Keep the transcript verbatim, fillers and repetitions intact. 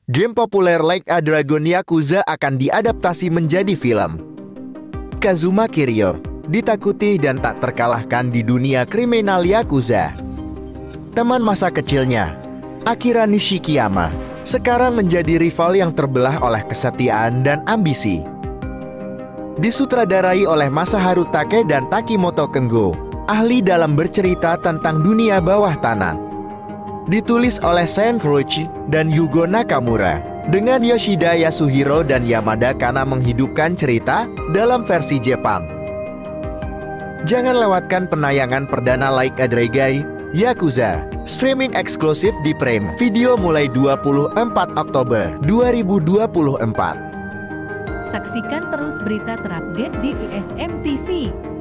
Game populer Like a Dragon Yakuza akan diadaptasi menjadi film. Kazuma Kiryu ditakuti dan tak terkalahkan di dunia kriminal Yakuza. Teman masa kecilnya, Akira Nishikiyama, sekarang menjadi rival yang terbelah oleh kesetiaan dan ambisi. Disutradarai oleh Masaharu Take dan Takimoto Kengo, ahli dalam bercerita tentang dunia bawah tanah. Ditulis oleh Sen Krouchi dan Yugo Nakamura, dengan Yoshida Yasuhiro dan Yamada Kana menghidupkan cerita dalam versi Jepang. Jangan lewatkan penayangan perdana Like a Dragon Yakuza, streaming eksklusif di Prime Video mulai dua puluh empat Oktober dua ribu dua puluh empat. Saksikan terus berita terupdate di I S M T V.